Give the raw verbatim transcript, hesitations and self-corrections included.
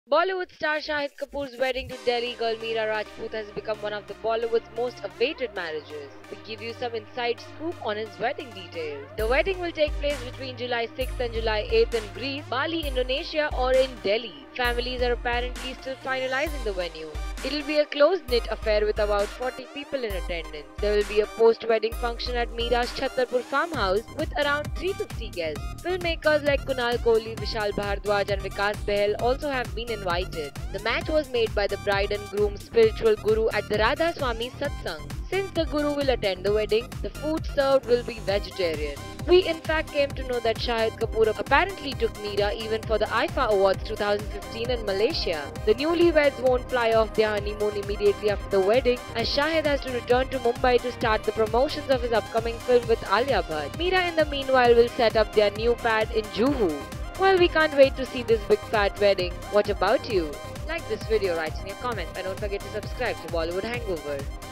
Bollywood star Shahid Kapoor's wedding to Delhi girl Meera Rajput has become one of the Bollywood's most awaited marriages. We give you some inside scoop on his wedding details. The wedding will take place between July sixth and July eighth in Greece, Bali, Indonesia or in Delhi. Families are apparently still finalizing the venue. It'll be a close-knit affair with about forty people in attendance. There will be a post-wedding function at Meera's Chhatarpur farmhouse with around three hundred fifty guests. Filmmakers like Kunal Kohli, Vishal Bhardwaj and Vikas Behel also have been invited. The match was made by the bride and groom's spiritual guru at the Radha Swami Satsang. Since the guru will attend the wedding, the food served will be vegetarian. We in fact came to know that Shahid Kapoor apparently took Meera even for the I F A Awards twenty fifteen in Malaysia. The newlyweds won't fly off their honeymoon immediately after the wedding, as Shahid has to return to Mumbai to start the promotions of his upcoming film with Alia Bhatt. Meera in the meanwhile will set up their new pad in Juhu. Well, we can't wait to see this big fat wedding. What about you? Like this video, write in your comments and don't forget to subscribe to Bollywood Hangover.